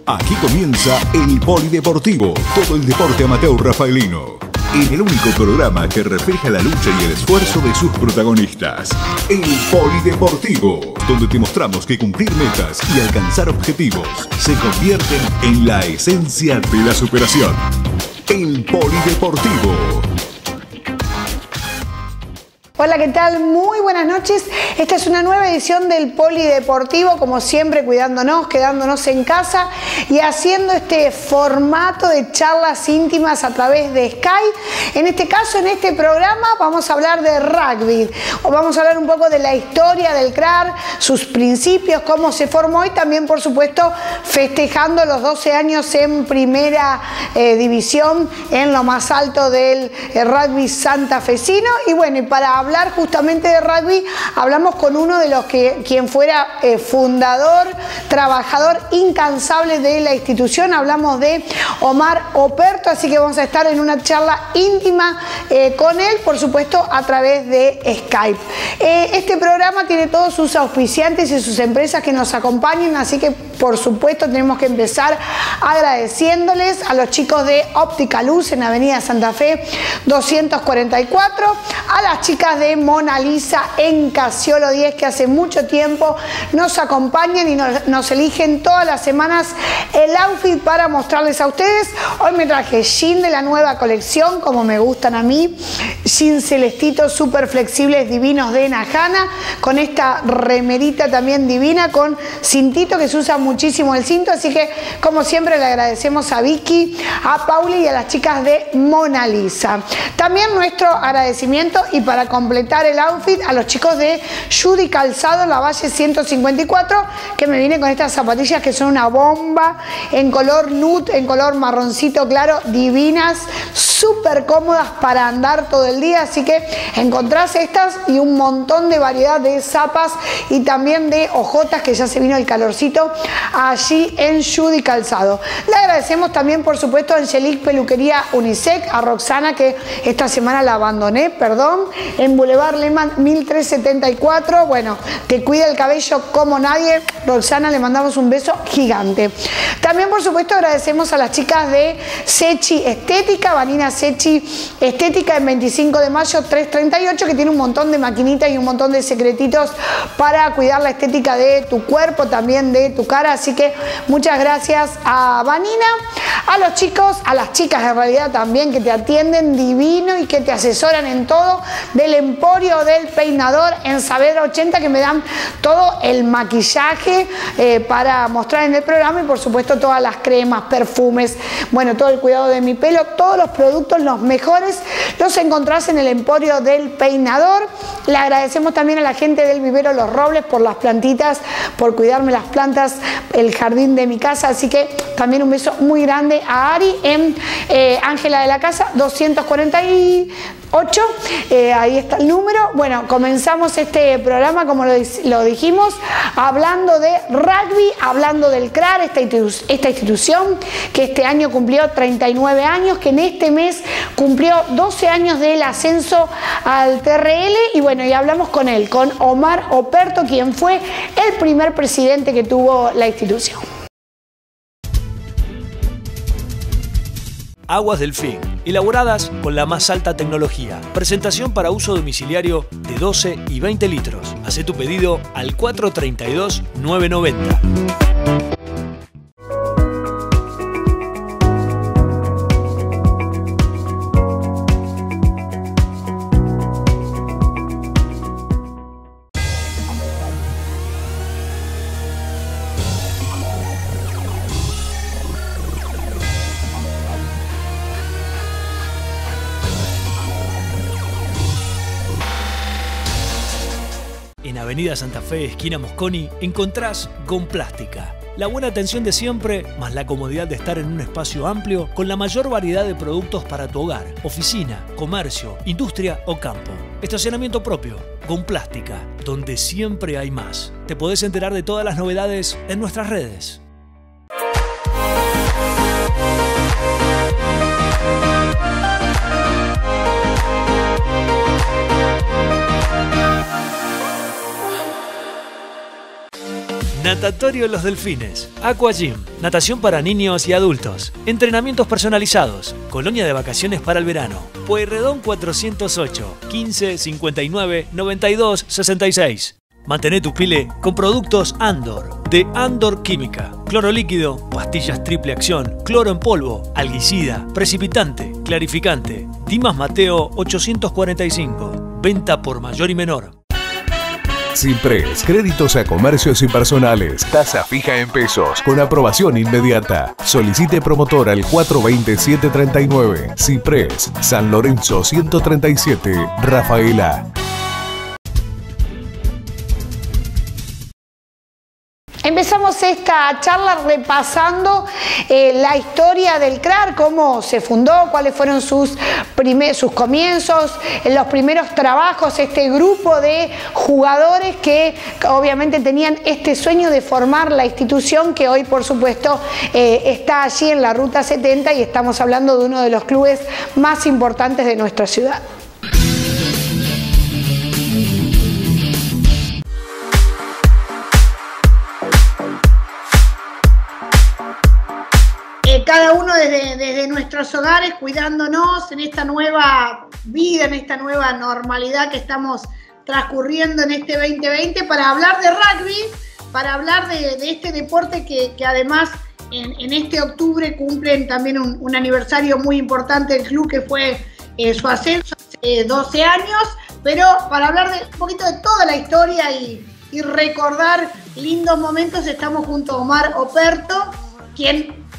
Aquí comienza el Polideportivo, todo el deporte amateur rafaelino. En el único programa que refleja la lucha y el esfuerzo de sus protagonistas. El Polideportivo, donde te mostramos que cumplir metas y alcanzar objetivos se convierten en la esencia de la superación. El Polideportivo. Hola, ¿qué tal? Muy buenas noches. Esta es una nueva edición del Polideportivo, como siempre, cuidándonos, quedándonos en casa y haciendo este formato de charlas íntimas a través de Skype. En este caso, en este programa, vamos a hablar de rugby. O vamos a hablar un poco de la historia del CRAR, sus principios, cómo se formó y también, por supuesto, festejando los 12 años en primera división, en lo más alto del rugby santafesino. Y bueno, y para hablar justamente de rugby, hablamos con uno de los quien fuera fundador, trabajador incansable de la institución. Hablamos de Omar Operto, así que vamos a estar en una charla íntima con él, por supuesto, a través de Skype. Este programa tiene todos sus auspiciantes y sus empresas que nos acompañan, así que por supuesto tenemos que empezar agradeciéndoles a los chicos de Óptica Luz en Avenida Santa Fe 244, a las chicas de Mona Lisa en Casiolo 10, que hace mucho tiempo nos acompañan y nos eligen todas las semanas el outfit para mostrarles a ustedes. Hoy me traje jean de la nueva colección, como me gustan a mí, jean celestitos súper flexibles, divinos de Najana, con esta remerita también divina, con cintito, que se usa muchísimo el cinto, así que como siempre le agradecemos a Vicky, a Pauli y a las chicas de Mona Lisa. También nuestro agradecimiento, y para completar el outfit, a los chicos de Judy Calzado en la Valle 154, que me vienen con estas zapatillas que son una bomba, en color nude, en color marroncito claro, divinas, súper cómodas para andar todo el día, así que encontrás estas y un montón de variedad de zapas y también de ojotas, que ya se vino el calorcito allí en Judy Calzado. Le agradecemos también, por supuesto, a Angelique Peluquería Unisec, a Roxana, que esta semana la abandoné, perdón, en Boulevard Lehmann 1374, bueno, te cuida el cabello como nadie. Roxana, le mandamos un beso gigante. También, por supuesto, agradecemos a las chicas de Sechi Estética, Vanina Sechi Estética en 25 de mayo 338, que tiene un montón de maquinitas y un montón de secretitos para cuidar la estética de tu cuerpo, también de tu cara, así que muchas gracias a Vanina, a los chicos, a las chicas en realidad también, que te atienden divino y que te asesoran en todo, del Emporio del Peinador en Saavedra 80, que me dan todo el maquillaje para mostrar en el programa, y por supuesto todas las cremas, perfumes, bueno, todo el cuidado de mi pelo, todos los productos, los mejores, los encontrás en el Emporio del Peinador. Le agradecemos también a la gente del Vivero Los Robles por las plantitas, por cuidarme las plantas, el jardín de mi casa, así que también un beso muy grande a Ari en Ángela de la Casa 248, ahí está el número. Bueno, comenzamos este programa, como lo dijimos, hablando de rugby, hablando del CRAR, esta institución que este año cumplió 39 años, que en este mes cumplió 12 años del ascenso al TRL, y bueno, y hablamos con él, con Omar Operto, quien fue el primer presidente que tuvo la institución. Aguas Delfín, elaboradas con la más alta tecnología. Presentación para uso domiciliario de 12 y 20 litros. Hacé tu pedido al 432-990. En Avenida Santa Fe, esquina Mosconi, encontrás Gomplástica. La buena atención de siempre, más la comodidad de estar en un espacio amplio con la mayor variedad de productos para tu hogar, oficina, comercio, industria o campo. Estacionamiento propio, Gomplástica, donde siempre hay más. Te podés enterar de todas las novedades en nuestras redes. Natatorio Los Delfines, Aqua Gym, natación para niños y adultos, entrenamientos personalizados, colonia de vacaciones para el verano, Pueyrredón 408, 15 59 92 66. Mantén tu pile con productos Andor, de Andor Química, cloro líquido, pastillas triple acción, cloro en polvo, alguicida, precipitante, clarificante. Dimas Mateo 845, venta por mayor y menor. Cipres, créditos a comercios y personales, tasa fija en pesos, con aprobación inmediata. Solicite promotor al 420-739. Cipres, San Lorenzo 137, Rafaela. Empezamos esta charla repasando la historia del CRAR, cómo se fundó, cuáles fueron sus comienzos, los primeros trabajos, este grupo de jugadores que obviamente tenían este sueño de formar la institución que hoy, por supuesto, está allí en la Ruta 70 y estamos hablando de uno de los clubes más importantes de nuestra ciudad. Cada uno desde nuestros hogares, cuidándonos en esta nueva vida, en esta nueva normalidad que estamos transcurriendo en este 2020, para hablar de rugby, para hablar de este deporte que además en este octubre cumplen también un aniversario muy importante del club, que fue su ascenso hace 12 años, pero para hablar un poquito de toda la historia y recordar lindos momentos, estamos junto a Omar Operto, quien...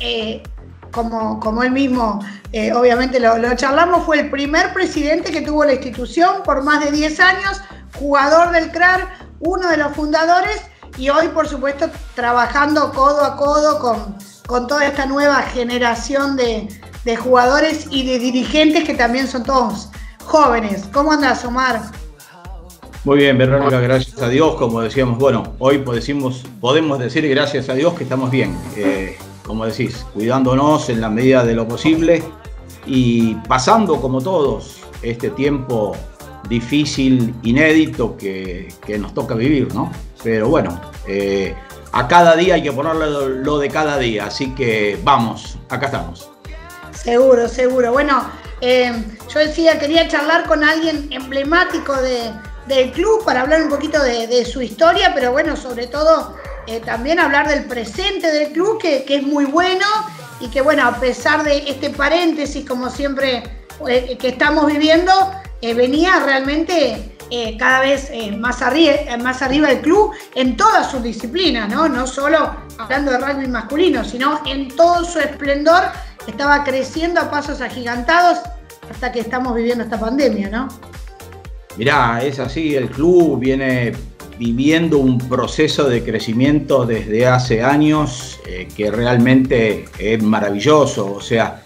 Como él mismo, obviamente lo charlamos, fue el primer presidente que tuvo la institución por más de 10 años, jugador del CRAR, uno de los fundadores, y hoy, por supuesto, trabajando codo a codo con toda esta nueva generación de jugadores y de dirigentes que también son todos jóvenes. ¿Cómo andás, Omar? Muy bien, Verónica, gracias a Dios. Como decíamos, bueno, hoy podemos decir gracias a Dios que estamos bien. Como decís, cuidándonos en la medida de lo posible y pasando como todos este tiempo difícil, inédito que nos toca vivir, ¿no? Pero bueno, a cada día hay que ponerle lo de cada día, así que vamos, acá estamos. Seguro, seguro. Bueno, yo decía, quería charlar con alguien emblemático del club para hablar un poquito de su historia, pero bueno, sobre todo... también hablar del presente del club, que es muy bueno y que, bueno, a pesar de este paréntesis, como siempre, que estamos viviendo, venía realmente cada vez más arriba del club en todas sus disciplinas, ¿no? No solo hablando de rugby masculino, sino en todo su esplendor, estaba creciendo a pasos agigantados hasta que estamos viviendo esta pandemia, ¿no? Mirá, es así, el club viene viviendo un proceso de crecimiento desde hace años que realmente es maravilloso. O sea,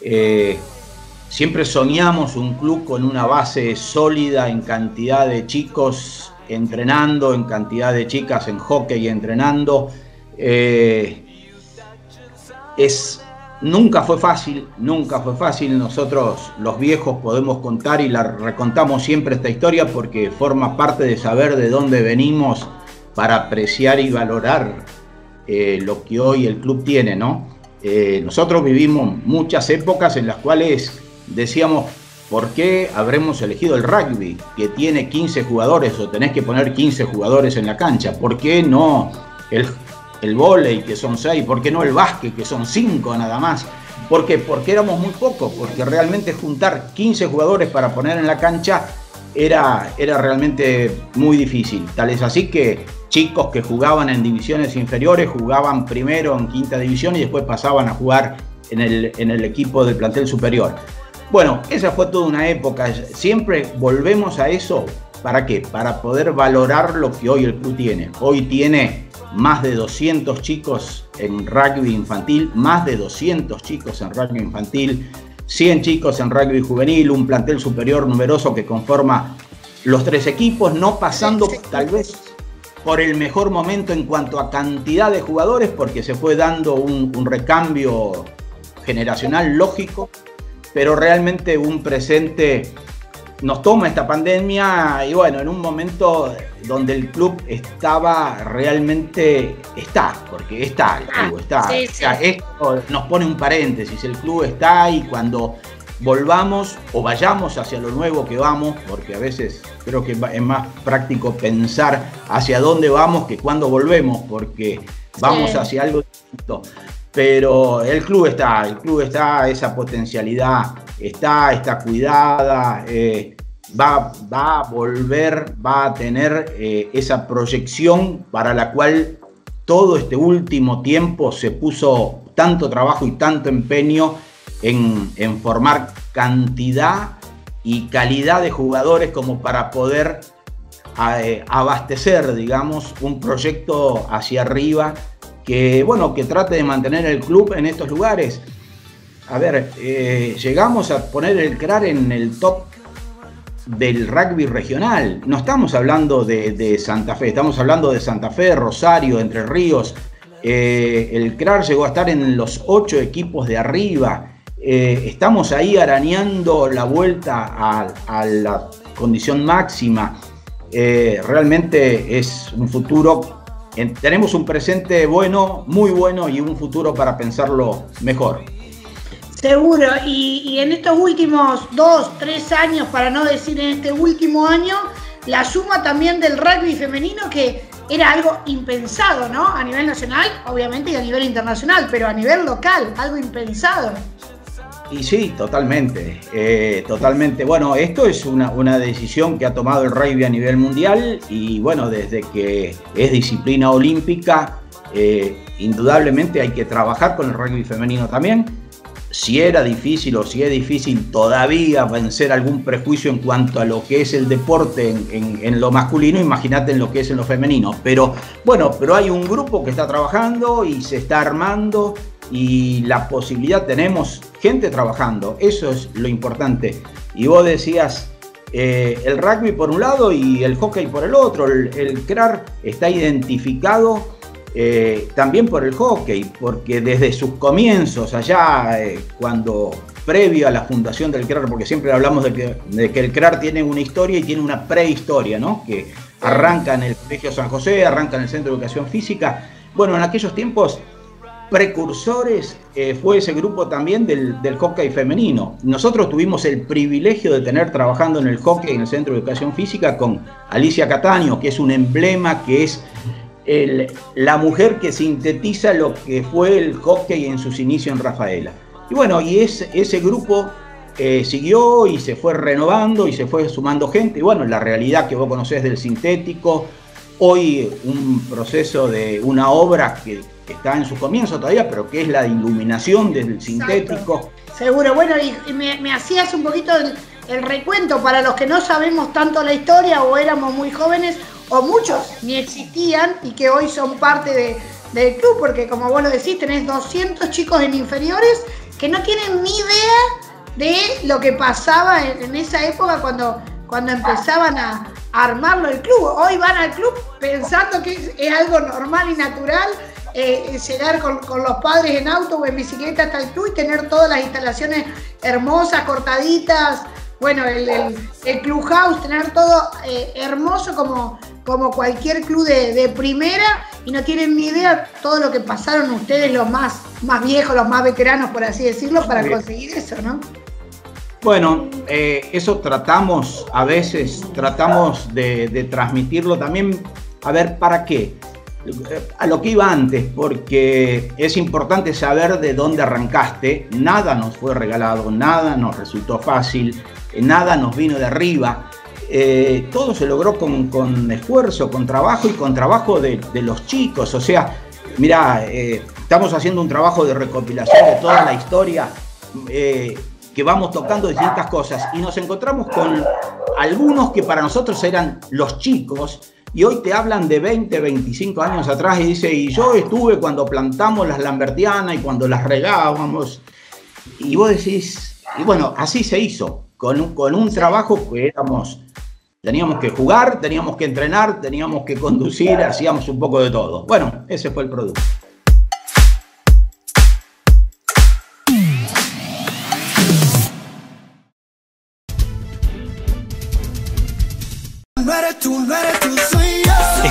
siempre soñamos un club con una base sólida en cantidad de chicos entrenando, en cantidad de chicas en hockey entrenando. Nunca fue fácil, nunca fue fácil. Nosotros los viejos podemos contar y la recontamos siempre esta historia porque forma parte de saber de dónde venimos para apreciar y valorar lo que hoy el club tiene, ¿no? Nosotros vivimos muchas épocas en las cuales decíamos, ¿por qué habremos elegido el rugby, que tiene 15 jugadores o tenés que poner 15 jugadores en la cancha? ¿Por qué no el vóley, que son 6, ¿por qué no el básquet, que son 5 nada más? ¿Por qué? Porque éramos muy pocos, porque realmente juntar 15 jugadores para poner en la cancha era realmente muy difícil. Tal es así que chicos que jugaban en divisiones inferiores jugaban primero en quinta división y después pasaban a jugar en el equipo del plantel superior. Bueno, esa fue toda una época. Siempre volvemos a eso. ¿Para qué? Para poder valorar lo que hoy el club tiene. Hoy tiene más de 200 chicos en rugby infantil, más de 200 chicos en rugby infantil, 100 chicos en rugby juvenil, un plantel superior numeroso que conforma los 3 equipos, no pasando tal vez por el mejor momento en cuanto a cantidad de jugadores, porque se fue dando un recambio generacional lógico, pero realmente un presente nos toma esta pandemia y bueno, en un momento donde el club estaba realmente, porque está, el club está. Sí, sí. O sea, esto nos pone un paréntesis, el club está y cuando volvamos o vayamos hacia lo nuevo que vamos, porque a veces creo que es más práctico pensar hacia dónde vamos que cuándo volvemos, porque vamos hacia algo distinto. Pero el club está, esa potencialidad está cuidada, va a volver, va a tener esa proyección para la cual todo este último tiempo se puso tanto trabajo y tanto empeño en formar cantidad y calidad de jugadores como para poder abastecer, digamos, un proyecto hacia arriba que trate de mantener el club en estos lugares. A ver, llegamos a poner el CRAR en el top del rugby regional. No estamos hablando de Santa Fe, estamos hablando de Santa Fe, Rosario, Entre Ríos. El CRAR llegó a estar en los 8 equipos de arriba. Estamos ahí arañando la vuelta a la condición máxima. Realmente es un futuro. Tenemos un presente bueno, muy bueno, y un futuro para pensarlo mejor. Seguro, y en estos últimos 2, 3 años, para no decir en este último año, la suma también del rugby femenino, que era algo impensado, ¿no? A nivel nacional, obviamente, y a nivel internacional, pero a nivel local, algo impensado. Y sí, totalmente, totalmente. Bueno, esto es una decisión que ha tomado el rugby a nivel mundial y bueno, desde que es disciplina olímpica, indudablemente hay que trabajar con el rugby femenino también. Si era difícil o si es difícil todavía vencer algún prejuicio en cuanto a lo que es el deporte en lo masculino, imagínate en lo que es en lo femenino. Pero bueno, pero hay un grupo que está trabajando y se está armando y la posibilidad, tenemos gente trabajando, eso es lo importante. Y vos decías, el rugby por un lado y el hockey por el otro. El CRAR está identificado también por el hockey, porque desde sus comienzos, allá cuando previo a la fundación del CRAR, porque siempre hablamos de que el CRAR tiene una historia y tiene una prehistoria, ¿no? Que arranca en el Colegio San José, arranca en el Centro de Educación Física. Bueno, en aquellos tiempos precursores fue ese grupo también del hockey femenino. Nosotros tuvimos el privilegio de tener trabajando en el hockey en el Centro de Educación Física con Alicia Cataño, que es un emblema, que es la mujer que sintetiza lo que fue el hockey en sus inicios en Rafaela. Y bueno, y ese grupo siguió y se fue renovando y se fue sumando gente. Y bueno, la realidad que vos conocés del sintético, hoy un proceso de una obra que está en su comienzo todavía, pero que es la iluminación del sintético. Exacto. Seguro, bueno, y me hacías un poquito el recuento para los que no sabemos tanto la historia o éramos muy jóvenes o muchos ni existían y que hoy son parte del club, porque como vos lo decís, tenés 200 chicos en inferiores que no tienen ni idea de lo que pasaba en esa época cuando empezaban a armarlo el club. Hoy van al club pensando que es algo normal y natural llegar con los padres en auto o en bicicleta hasta el club y tener todas las instalaciones hermosas, cortaditas. Bueno, el clubhouse, tener todo hermoso como cualquier club de primera, y no tienen ni idea todo lo que pasaron ustedes, los más viejos, los más veteranos, por así decirlo, para conseguir eso, ¿no? Bueno, eso tratamos de transmitirlo también. A ver, ¿para qué? A lo que iba antes, porque es importante saber de dónde arrancaste. Nada nos fue regalado, nada nos resultó fácil, nada nos vino de arriba. Todo se logró con esfuerzo, con trabajo y con trabajo de los chicos. O sea, mirá, estamos haciendo un trabajo de recopilación de toda la historia, que vamos tocando distintas cosas y nos encontramos con algunos que para nosotros eran los chicos y hoy te hablan de 20, 25 años atrás y dice, y yo estuve cuando plantamos las lambertianas y cuando las regábamos, y vos decís, y bueno, así se hizo, con un trabajo que teníamos que jugar, teníamos que entrenar, teníamos que conducir, hacíamos un poco de todo. Bueno, ese fue el producto.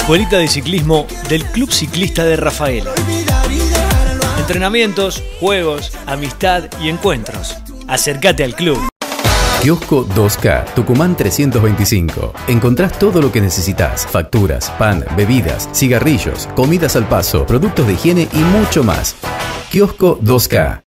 Escuelita de ciclismo del Club Ciclista de Rafaela. Entrenamientos, juegos, amistad y encuentros. Acércate al club. Kiosco 2K, Tucumán 325. Encontrás todo lo que necesitas: facturas, pan, bebidas, cigarrillos, comidas al paso, productos de higiene y mucho más. Kiosco 2K.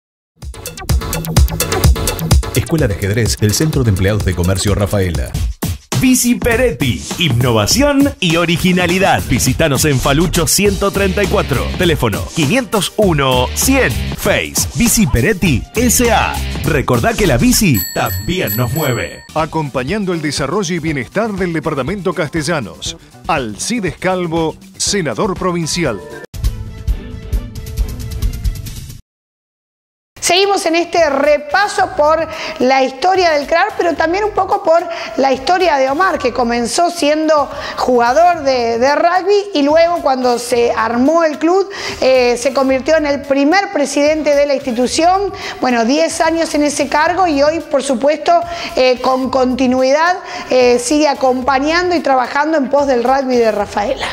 Escuela de Ajedrez del Centro de Empleados de Comercio Rafaela. Bici Peretti, innovación y originalidad. Visítanos en Falucho 134, teléfono 501-100, Face, Bici Peretti S.A. Recordá que la bici también nos mueve. Acompañando el desarrollo y bienestar del departamento Castellanos. Alcides Calvo, senador provincial. Seguimos en este repaso por la historia del CRAR, pero también un poco por la historia de Omar, que comenzó siendo jugador de rugby y luego, cuando se armó el club, se convirtió en el primer presidente de la institución. Bueno, 10 años en ese cargo y hoy, por supuesto, con continuidad, sigue acompañando y trabajando en pos del rugby de Rafaela.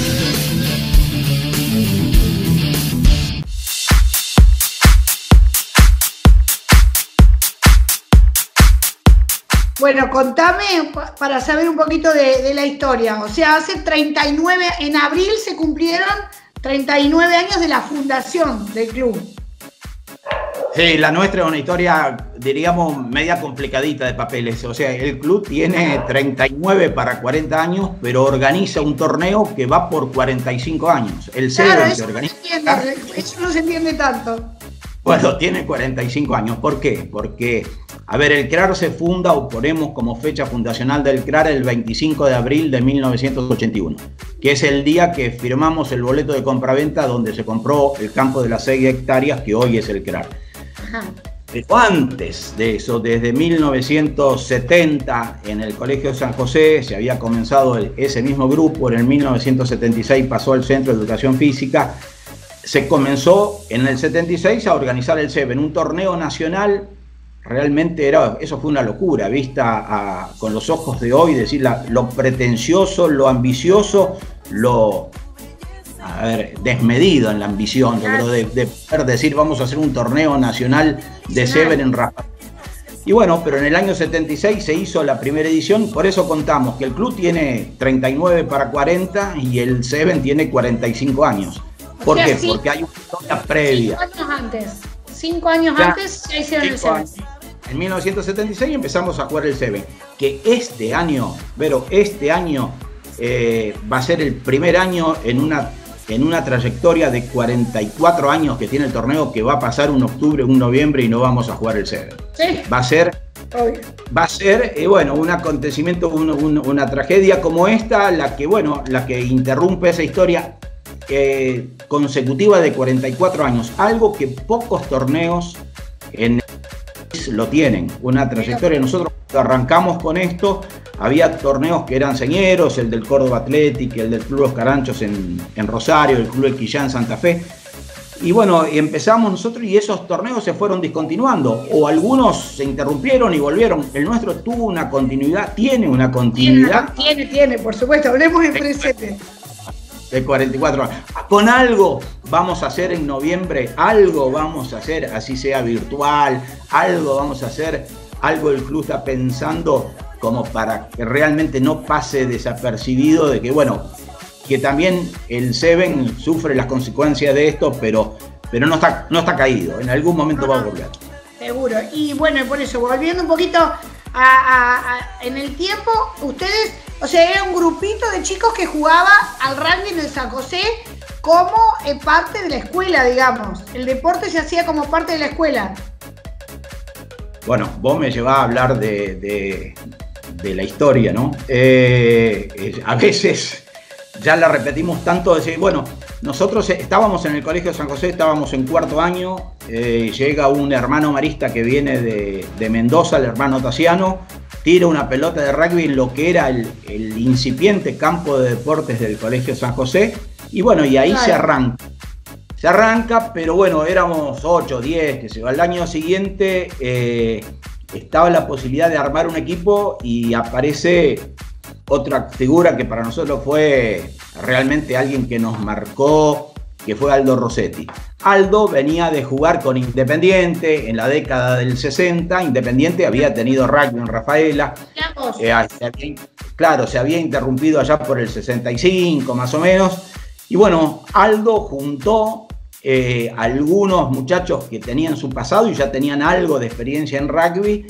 Bueno, contame para saber un poquito de la historia. O sea, hace 39, en abril se cumplieron 39 años de la fundación del club. Sí, la nuestra es una historia, diríamos, media complicadita de papeles. O sea, el club tiene 39 para 40 años, pero organiza un torneo que va por 45 años. El claro, se organiza. Eso no se entiende tanto. Bueno, tiene 45 años. ¿Por qué? Porque, a ver, el CRAR se funda, o ponemos como fecha fundacional del CRAR, el 25 de abril de 1981, que es el día que firmamos el boleto de compraventa donde se compró el campo de las 6 hectáreas que hoy es el CRAR. Ajá. Pero antes de eso, desde 1970, en el Colegio San José, se había comenzado ese mismo grupo. En el 1976 pasó al Centro de Educación Física. Se comenzó en el 76 a organizar el SEBEN, un torneo nacional. Realmente eso fue una locura, vista con los ojos de hoy, decir lo pretencioso, lo ambicioso, desmedido en la ambición, pero de poder decir vamos a hacer un torneo nacional de SEBEN en Rafaela. Y bueno, pero en el año 76 se hizo la primera edición, por eso contamos que el club tiene 39 para 40 y el SEBEN tiene 45 años. ¿Por qué? Porque hay una historia previa. 5 años antes. 5 años antes ya hicieron el SEBEN. En 1976 empezamos a jugar el SEBEN, que este año, Vero, va a ser el primer año en una trayectoria de 44 años que tiene el torneo, que va a pasar un octubre, un noviembre y no vamos a jugar el SEBEN. ¿Sí? Va a ser un acontecimiento, una tragedia como esta, la que interrumpe esa historia consecutiva de 44 años, algo que pocos torneos en el país lo tienen, una trayectoria. Nosotros cuando arrancamos con esto, había torneos que eran señeros, el del Córdoba Athletic, el del Club Los Caranchos en Rosario, el Club El Quillán en Santa Fe, y bueno, empezamos nosotros y esos torneos se fueron discontinuando, o algunos se interrumpieron y volvieron. El nuestro tuvo una continuidad, tiene una continuidad. Tiene, por supuesto, hablemos en presente. De 44 años. Con algo vamos a hacer en noviembre, algo vamos a hacer, así sea virtual, algo vamos a hacer, algo el club está pensando como para que realmente no pase desapercibido de que, que también el SEBEN sufre las consecuencias de esto, pero no está caído, en algún momento va a volver. Seguro. Y bueno, por eso, volviendo un poquito en el tiempo, ustedes, o sea, era un grupito de chicos que jugaba al rugby en el San José como parte de la escuela, digamos. El deporte se hacía como parte de la escuela. Bueno, vos me llevás a hablar de la historia, ¿no? A veces ya la repetimos tanto, nosotros estábamos en el Colegio San José, estábamos en 4º año, llega un hermano marista que viene de Mendoza, el hermano Tassiano, tira una pelota de rugby en lo que era el incipiente campo de deportes del Colegio San José, y ahí se arranca. Se arranca, pero éramos 8, 10, que se va. Al año siguiente estaba la posibilidad de armar un equipo y aparece otra figura que para nosotros fue realmente alguien que nos marcó, que fue Aldo Rossetti. Aldo venía de jugar con Independiente en la década del 60. Independiente había tenido rugby en Rafaela. Claro, se había interrumpido allá por el 65 más o menos. Y bueno, Aldo juntó algunos muchachos que tenían su pasado y ya tenían algo de experiencia en rugby.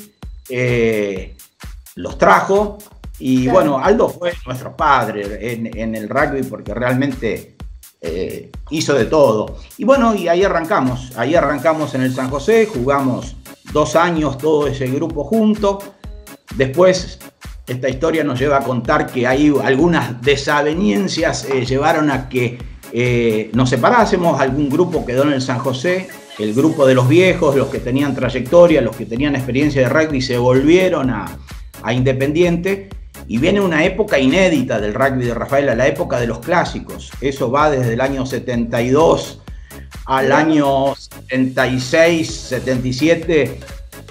Los trajo. Y claro, bueno, Aldo fue nuestro padre en el rugby porque realmente hizo de todo. Y bueno, y ahí arrancamos en el San José, jugamos 2 años todo ese grupo junto. Después esta historia nos lleva a contar que hay algunas desavenencias llevaron a que nos separásemos. Algún grupo quedó en el San José, el grupo de los viejos, los que tenían trayectoria, los que tenían experiencia de rugby, se volvieron a Independiente. Y viene una época inédita del rugby de Rafaela, la época de los clásicos. Eso va desde el año 72 al año 76, 77,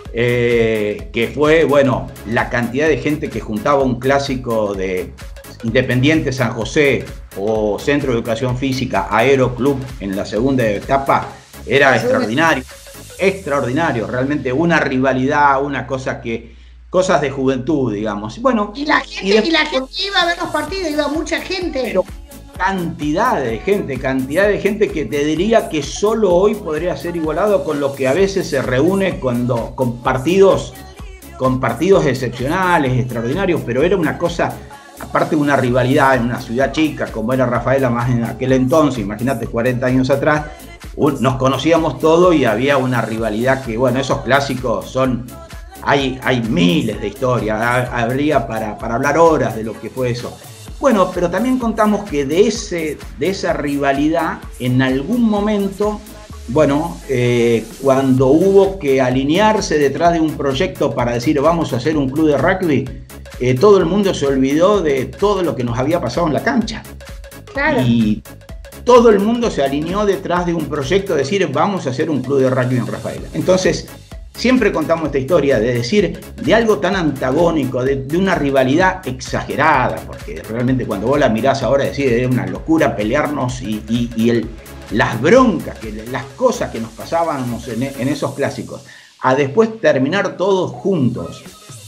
que fue, bueno, la cantidad de gente que juntaba un clásico de Independiente San José o Centro de Educación Física, Aero Club en la segunda etapa, era extraordinario. Extraordinario, realmente una rivalidad, una cosa que... Cosas de juventud, digamos. Bueno, y la gente iba a ver los partidos, iba mucha gente. Pero cantidad de gente que te diría que solo hoy podría ser igualado con lo que a veces se reúne con partidos excepcionales, extraordinarios, pero era una cosa, aparte de una rivalidad en una ciudad chica como era Rafaela más en aquel entonces, imagínate 40 años atrás, nos conocíamos todos y había una rivalidad que, bueno, esos clásicos son... Hay miles de historias, habría para hablar horas de lo que fue eso. Bueno, pero también contamos que de esa rivalidad, en algún momento, bueno, cuando hubo que alinearse detrás de un proyecto para decir vamos a hacer un club de rugby, todo el mundo se olvidó de todo lo que nos había pasado en la cancha. Claro. Y todo el mundo se alineó detrás de un proyecto de decir vamos a hacer un club de rugby en Rafaela. Entonces, siempre contamos esta historia de decir de algo tan antagónico, de una rivalidad exagerada, porque realmente cuando vos la mirás ahora decís es una locura pelearnos y las broncas, las cosas que nos pasábamos en esos clásicos, a después terminar todos juntos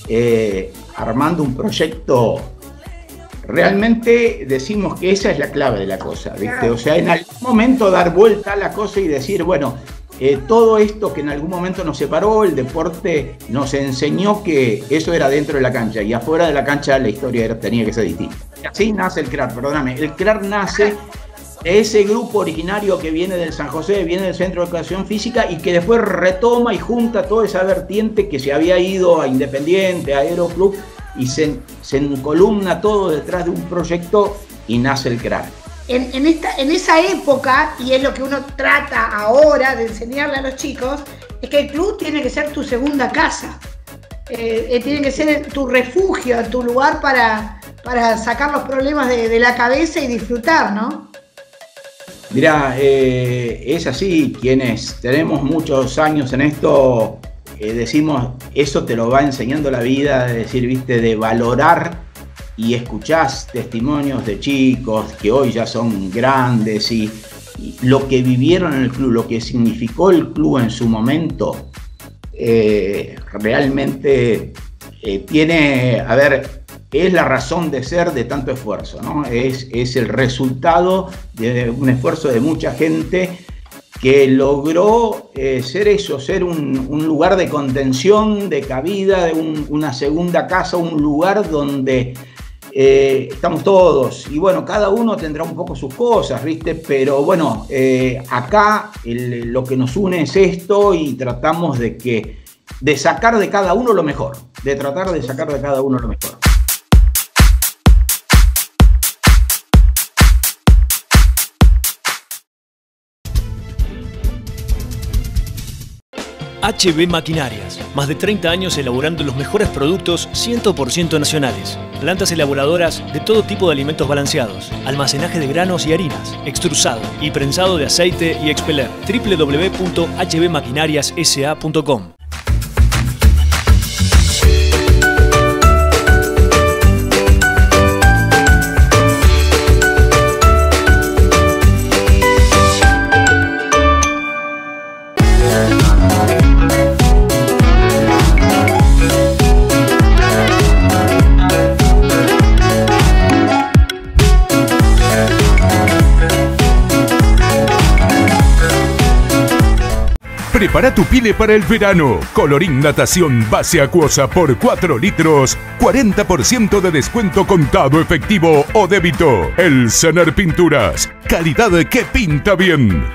armando un proyecto. Realmente decimos que esa es la clave de la cosa, ¿viste? O sea, en algún momento dar vuelta a la cosa y decir, bueno, todo esto que en algún momento nos separó, el deporte nos enseñó que eso era dentro de la cancha y afuera de la cancha la historia tenía que ser distinta. Así nace el CRAR, perdóname. El CRAR nace de ese grupo originario que viene del San José, viene del Centro de Educación Física y que después retoma y junta toda esa vertiente que se había ido a Independiente, a Aero Club y se encolumna todo detrás de un proyecto y nace el CRAR. En esa época, y es lo que uno trata ahora de enseñarle a los chicos, es que el club tiene que ser tu segunda casa, tiene que ser tu refugio, tu lugar para sacar los problemas de la cabeza y disfrutar, ¿no? Mirá, es así, quienes tenemos muchos años en esto, decimos, eso te lo va enseñando la vida, de decir, viste, de valorar. Y escuchás testimonios de chicos que hoy ya son grandes y lo que vivieron en el club, lo que significó el club en su momento, realmente tiene, es la razón de ser de tanto esfuerzo, ¿no? Es el resultado de un esfuerzo de mucha gente que logró ser un lugar de contención, de cabida, de una segunda casa, un lugar donde estamos todos y bueno, cada uno tendrá un poco sus cosas, ¿viste? Pero bueno, acá lo que nos une es esto y tratamos de sacar de cada uno lo mejor, de tratar de sacar de cada uno lo mejor. HB Maquinarias, más de 30 años elaborando los mejores productos 100% nacionales. Plantas elaboradoras de todo tipo de alimentos balanceados, almacenaje de granos y harinas, extrusado y prensado de aceite y expeller. www.hbmaquinariassa.com. Prepara tu pile para el verano. Colorín Natación base acuosa por 4 litros. 40% de descuento contado, efectivo o débito. El Sener Pinturas. Calidad que pinta bien.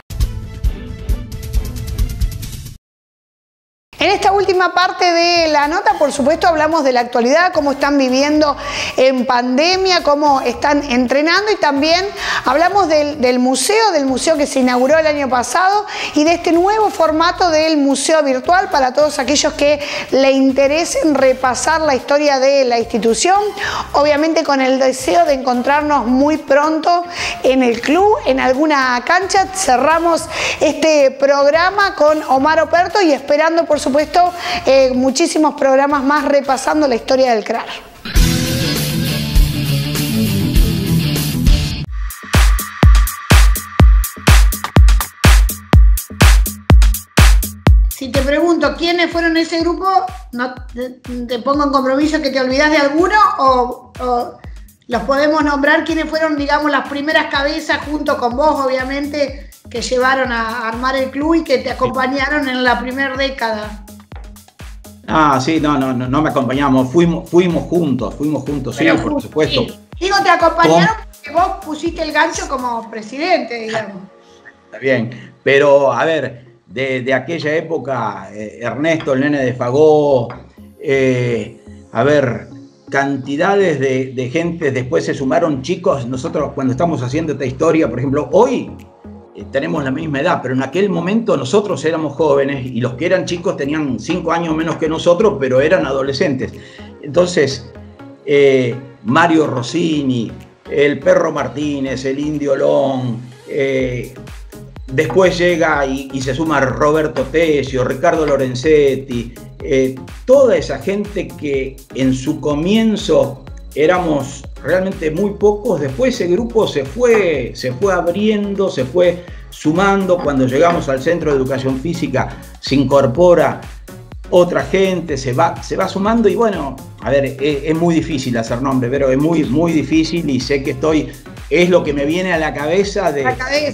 En esta última parte de la nota, por supuesto, hablamos de la actualidad, cómo están viviendo en pandemia, cómo están entrenando, y también hablamos del museo que se inauguró el año pasado, y de este nuevo formato del museo virtual para todos aquellos que le interesen repasar la historia de la institución, obviamente con el deseo de encontrarnos muy pronto en el club, en alguna cancha. Cerramos este programa con Omar Operto y esperando, por supuesto, muchísimos programas más repasando la historia del CRAR. Si te pregunto quiénes fueron ese grupo, no te pongo en compromiso que te olvidas de alguno, o los podemos nombrar quiénes fueron, digamos, las primeras cabezas junto con vos, obviamente, que llevaron a armar el club y que te acompañaron en la primera década. Ah, sí, no me acompañamos, fuimos juntos, sí, por supuesto. Sí. Digo, te acompañaron porque vos pusiste el gancho como presidente, digamos. Está bien, pero a ver, de aquella época, Ernesto, el nene de Fagó, a ver, cantidades de gente, después se sumaron chicos. Nosotros cuando estamos haciendo esta historia, por ejemplo, hoy tenemos la misma edad, pero en aquel momento nosotros éramos jóvenes y los que eran chicos tenían 5 años menos que nosotros, pero eran adolescentes. Entonces, Mario Rossini, el Perro Martínez, el Indio Long, después llega y se suma Roberto Tesio, Ricardo Lorenzetti, toda esa gente que en su comienzo éramos realmente muy pocos. Después ese grupo se fue abriendo, se fue sumando. Cuando llegamos al Centro de Educación Física se incorpora otra gente, se va sumando, y bueno, a ver, es muy difícil hacer nombre, pero es muy difícil, y sé que es lo que me viene a la cabeza de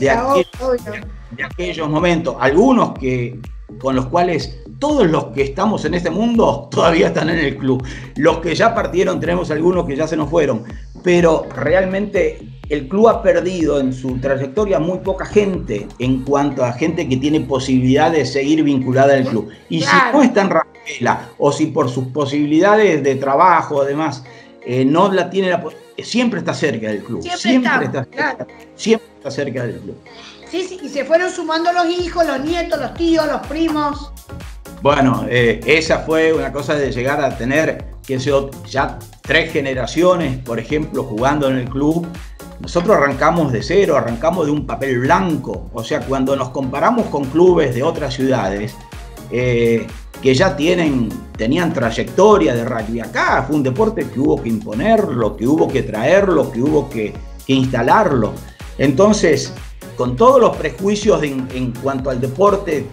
aquellos momentos. Algunos con los cuales todos los que estamos en este mundo todavía están en el club. Los que ya partieron, tenemos algunos que ya se nos fueron, pero realmente el club ha perdido en su trayectoria muy poca gente en cuanto a gente que tiene posibilidad de seguir vinculada al club. Y claro, si no está en Rafaela, o si por sus posibilidades de trabajo, además, no la tiene, siempre está cerca del club. Siempre está cerca del club. Sí, y se fueron sumando los hijos, los nietos, los tíos, los primos. Bueno, esa fue una cosa de llegar a tener, ya 3 generaciones, por ejemplo, jugando en el club. Nosotros arrancamos de cero, arrancamos de un papel blanco. O sea, cuando nos comparamos con clubes de otras ciudades que ya tenían trayectoria de rugby, acá fue un deporte que hubo que imponerlo, que hubo que traerlo, que hubo que instalarlo. Entonces, con todos los prejuicios en cuanto al deporte,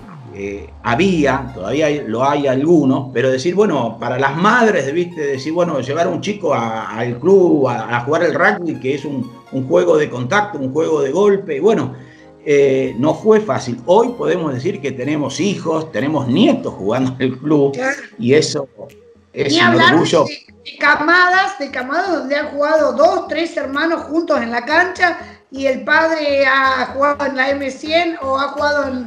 todavía lo hay algunos, pero decir, bueno, para las madres, ¿viste? Decir, bueno, llevar a un chico al club a jugar el rugby, que es un juego de contacto, un juego de golpe, y bueno, no fue fácil. Hoy podemos decir que tenemos hijos, tenemos nietos jugando en el club, y eso es un orgullo. De camadas donde han jugado 2, 3 hermanos juntos en la cancha, y el padre ha jugado en la M100 o ha jugado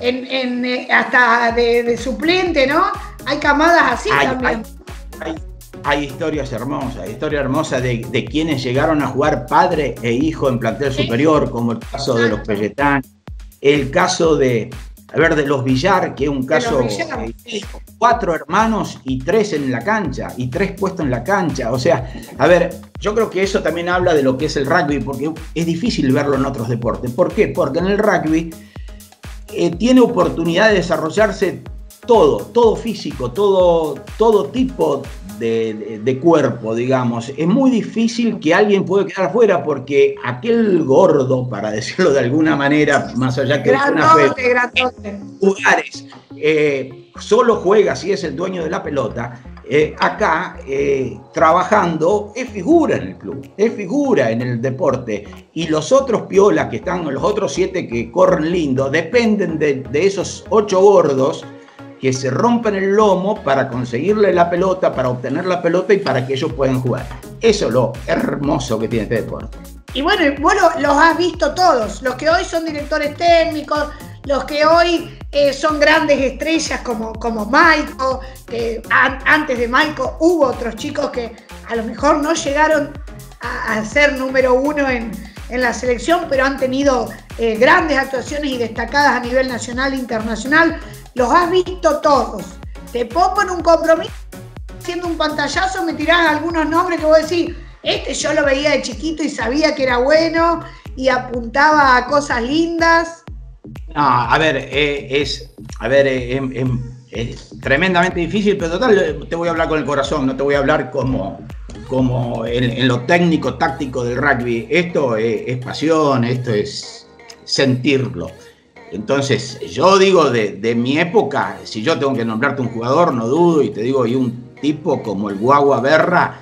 hasta de suplente, ¿no? Hay camadas así también. Hay historias hermosas de quienes llegaron a jugar padre e hijo en plantel superior, como el caso de los Pelletán, el caso de los Villar, que es un caso, 4 hermanos y 3 en la cancha, y 3 puestos en la cancha. O sea, a ver, yo creo que eso también habla de lo que es el rugby, porque es difícil verlo en otros deportes. ¿Por qué? Porque en el rugby tiene oportunidad de desarrollarse todo físico, todo tipo de cuerpo, digamos. Es muy difícil que alguien pueda quedar afuera, porque aquel gordo, para decirlo de alguna manera, más allá que lugares, solo juega si es el dueño de la pelota. acá trabajando, es figura en el club, es figura en el deporte. Y los otros piolas que están, los otros 7 que corren lindo, dependen de esos 8 gordos que se rompen el lomo para conseguirle la pelota, para obtener la pelota y para que ellos puedan jugar. Eso es lo hermoso que tiene este deporte. Y bueno, vos los has visto todos, los que hoy son directores técnicos, los que hoy son grandes estrellas como Maico, antes de Maico hubo otros chicos que a lo mejor no llegaron a ser número 1 en la selección, pero han tenido grandes actuaciones y destacadas a nivel nacional e internacional. Los has visto todos. Te pongo en un compromiso, haciendo un pantallazo, me tirás algunos nombres que vos decís, yo lo veía de chiquito y sabía que era bueno y apuntaba a cosas lindas. No, a ver, es tremendamente difícil, pero total, te voy a hablar con el corazón, no te voy a hablar como en lo técnico, táctico del rugby. Esto es pasión, esto es sentirlo. Entonces, yo digo de mi época, si yo tengo que nombrarte un jugador, no dudo, y te digo, y un tipo como el Guagua Berra,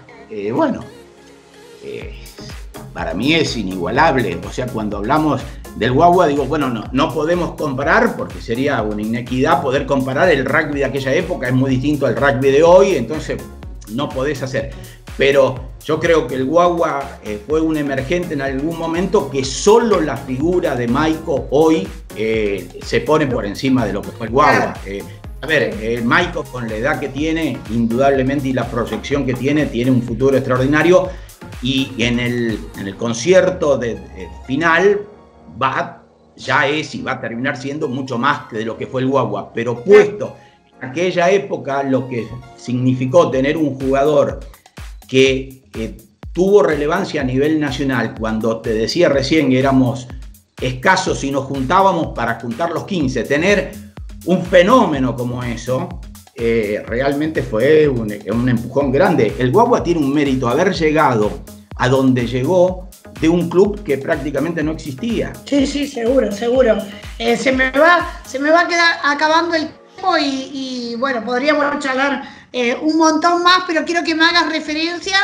para mí es inigualable. O sea, cuando hablamos del Guagua, digo, bueno, no podemos comparar, porque sería una inequidad poder comparar el rugby de aquella época, es muy distinto al rugby de hoy, entonces no podés hacer. Pero yo creo que el Guagua fue un emergente en algún momento que solo la figura de Maico hoy se pone por encima de lo que fue el Guagua. Maico, con la edad que tiene, indudablemente, y la proyección que tiene un futuro extraordinario. Y en el concierto final ya es y va a terminar siendo mucho más de lo que fue el Guagua. Pero puesto en aquella época lo que significó tener un jugador que tuvo relevancia a nivel nacional, cuando te decía recién que éramos escasos y nos juntábamos para juntar los 15, tener un fenómeno como eso, realmente fue un empujón grande. El Guagua tiene un mérito, haber llegado a donde llegó de un club que prácticamente no existía. Sí, seguro. Se me va a quedar acabando el tiempo y bueno, podríamos charlar un montón más, pero quiero que me hagas referencia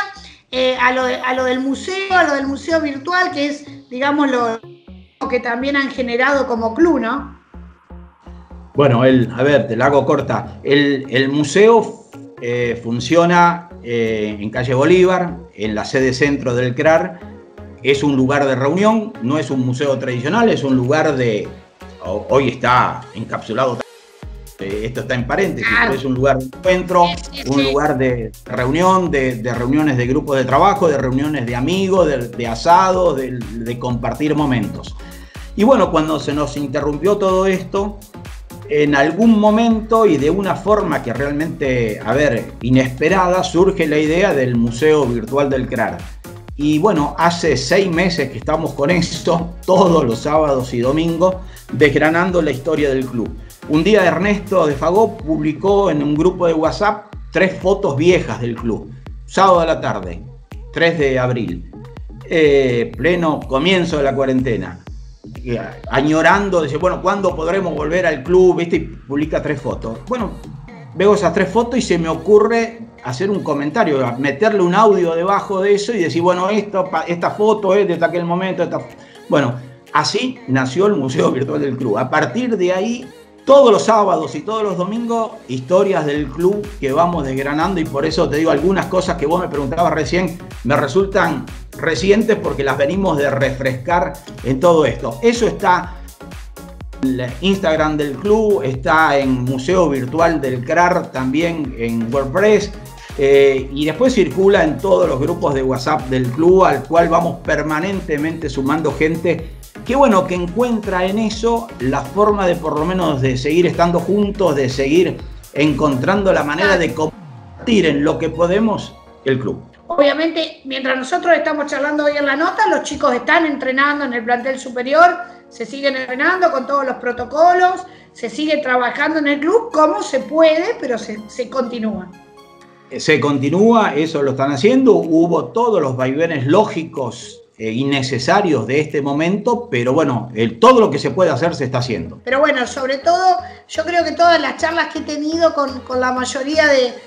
a lo del museo virtual, que es, digamos, lo que también han generado como club, ¿no? Bueno, te la hago corta. El museo funciona en calle Bolívar, en la sede centro del CRAR. Es un lugar de reunión, no es un museo tradicional, es un lugar hoy está encapsulado, esto está en paréntesis, claro. Es un lugar de encuentro, un lugar de reunión, de reuniones de grupos de trabajo, de reuniones de amigos, de asados, de compartir momentos. Y bueno, cuando se nos interrumpió todo esto, en algún momento y de una forma que realmente, inesperada, surge la idea del Museo Virtual del CRAR. Y bueno, hace 6 meses que estamos con esto, todos los sábados y domingos, desgranando la historia del club. Un día Ernesto de Fagó publicó en un grupo de WhatsApp 3 fotos viejas del club. Sábado a la tarde, 3 de abril, pleno comienzo de la cuarentena. Añorando, dice, bueno, ¿cuándo podremos volver al club? ¿Viste? Y publica 3 fotos. Bueno, veo esas 3 fotos y se me ocurre hacer un comentario, meterle un audio debajo de eso y decir, bueno, esta foto es de aquel momento. Bueno, así nació el Museo Virtual del Club. A partir de ahí, todos los sábados y todos los domingos, historias del club que vamos desgranando, y por eso te digo, algunas cosas que vos me preguntabas recién me resultan recientes porque las venimos de refrescar en todo esto. Eso está en el Instagram del club, está en Museo Virtual del CRAR, también en WordPress, y después circula en todos los grupos de WhatsApp del club, al cual vamos permanentemente sumando gente que bueno, que encuentra en eso la forma de por lo menos de seguir estando juntos, de seguir encontrando la manera de compartir en lo que podemos el club. Obviamente, mientras nosotros estamos charlando hoy en la nota, los chicos están entrenando en el plantel superior, se siguen entrenando con todos los protocolos, se sigue trabajando en el club como se puede, pero se continúa. Se continúa, eso lo están haciendo, hubo todos los vaivenes lógicos innecesarios de este momento, pero bueno, todo lo que se puede hacer se está haciendo. Pero bueno, sobre todo, yo creo que todas las charlas que he tenido con la mayoría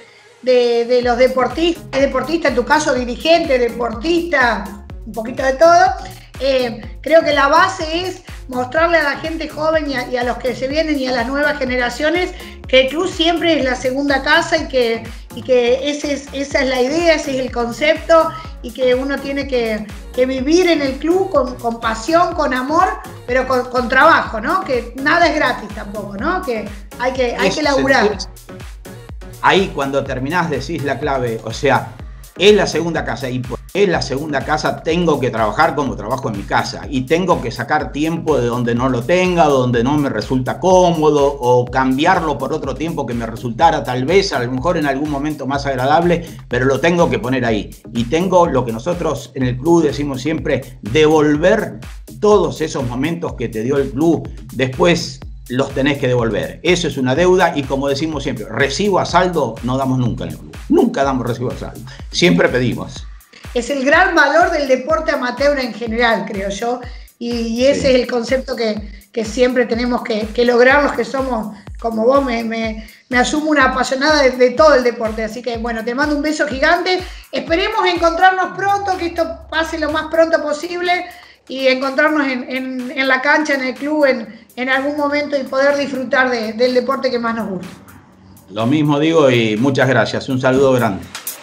de los deportistas, en tu caso dirigente, deportista, un poquito de todo. Creo que la base es mostrarle a la gente joven y a los que se vienen y a las nuevas generaciones que el club siempre es la segunda casa y que esa es la idea, ese es el concepto, y que uno tiene que vivir en el club con pasión, con amor, pero con trabajo, ¿no? Que nada es gratis tampoco, ¿no? Que hay que laburar. Ahí cuando terminás decís la clave, o sea, es la segunda casa y por es la segunda casa tengo que trabajar como trabajo en mi casa y tengo que sacar tiempo de donde no lo tenga, donde no me resulta cómodo, o cambiarlo por otro tiempo que me resultara tal vez a lo mejor en algún momento más agradable, pero lo tengo que poner ahí. Y tengo lo que nosotros en el club decimos siempre, devolver todos esos momentos que te dio el club, después los tenés que devolver. Eso es una deuda y como decimos siempre, recibo a saldo no damos nunca en el club. Nunca damos recibo a saldo. Siempre pedimos. Es el gran valor del deporte amateur en general, creo yo, y ese es el concepto que siempre tenemos que lograr los que somos, como vos, me asumo una apasionada de todo el deporte, así que bueno, te mando un beso gigante, esperemos encontrarnos pronto, que esto pase lo más pronto posible y encontrarnos en la cancha, en el club, en algún momento y poder disfrutar del deporte que más nos gusta. Lo mismo digo y muchas gracias, un saludo grande.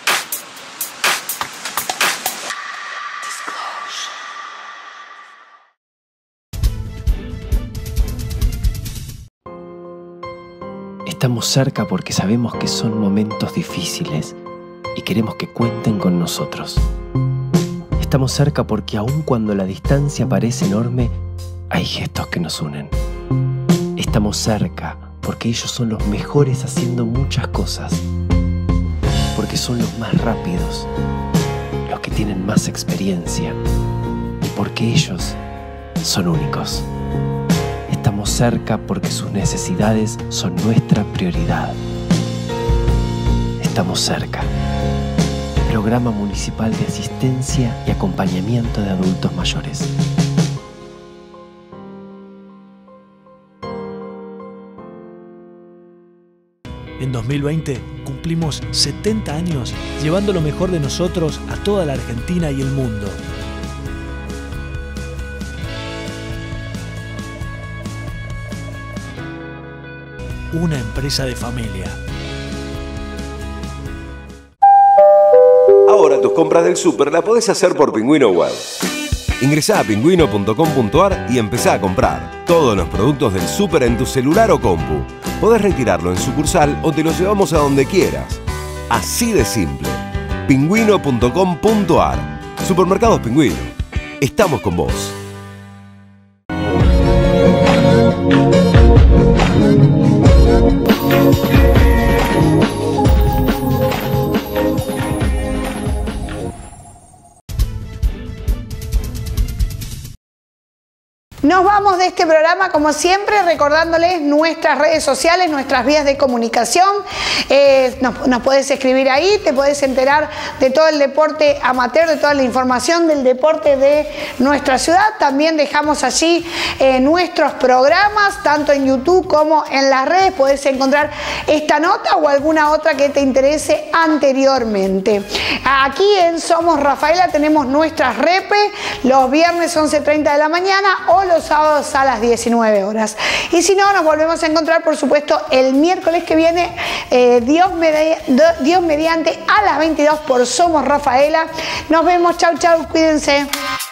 Estamos cerca porque sabemos que son momentos difíciles y queremos que cuenten con nosotros. Estamos cerca porque aun cuando la distancia parece enorme, hay gestos que nos unen. Estamos cerca porque ellos son los mejores haciendo muchas cosas. Porque son los más rápidos, los que tienen más experiencia. Y porque ellos son únicos. Estamos cerca porque sus necesidades son nuestra prioridad. Estamos cerca. Programa Municipal de Asistencia y Acompañamiento de Adultos Mayores. En 2020 cumplimos 70 años llevando lo mejor de nosotros a toda la Argentina y el mundo. Una empresa de familia. Ahora tus compras del súper la podés hacer por Pingüino Web. Ingresá a pingüino.com.ar y empezá a comprar todos los productos del súper en tu celular o compu. Podés retirarlo en sucursal o te lo llevamos a donde quieras. Así de simple. Pingüino.com.ar. Supermercados Pingüino. Estamos con vos. Nos vamos de este programa, como siempre, recordándoles nuestras redes sociales, nuestras vías de comunicación. Nos puedes escribir ahí, te puedes enterar de todo el deporte amateur, de toda la información del deporte de nuestra ciudad. También dejamos allí nuestros programas, tanto en YouTube como en las redes. Puedes encontrar esta nota o alguna otra que te interese anteriormente. Aquí en Somos Rafaela tenemos nuestras repes, los viernes 11:30 de la mañana o los sábados a las 19 horas. Y si no, nos volvemos a encontrar, por supuesto, el miércoles que viene, Dios mediante, a las 22 por Somos Rafaela. Nos vemos, chau, chau, cuídense.